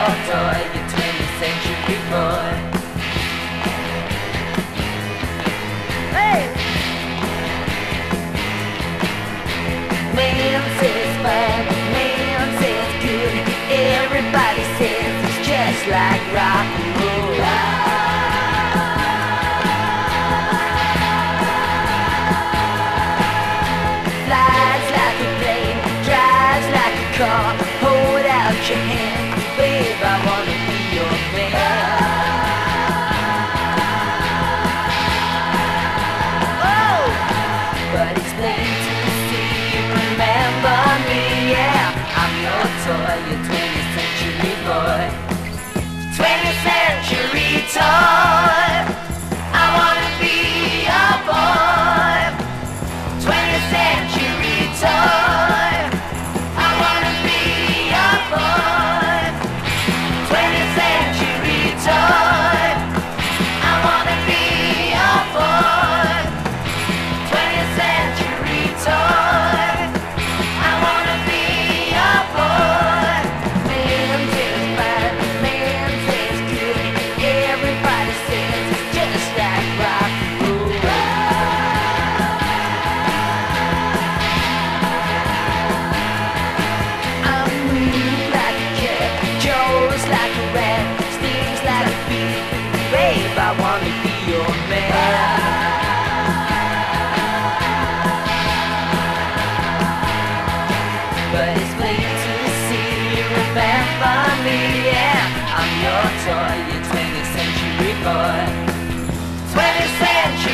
your toy, your 20th century boy. Hey! Man says bad, man says good. Everybody says it's just like rock and roll. Flies like a plane, drives like a car. Hold out your hand, babe, I wanna be your man. Oh, but it's plain to see you remember me, yeah. I'm your toy, your 20th century boy. 20th century toy, I wanna be your boy. 20th century toy, I wanna be your boy. 20th century toy, I wanna be your boy. 20th century toy, I wanna be your boy. Man says bad, man says good. Everybody says it's just like rock and roll. I'm moved like a cat, Joe's like a rat, stings like a bee. Babe, I wanna be your man. But it's plain to see you remember me, yeah. I'm your toy, your 20th century boy. 20th century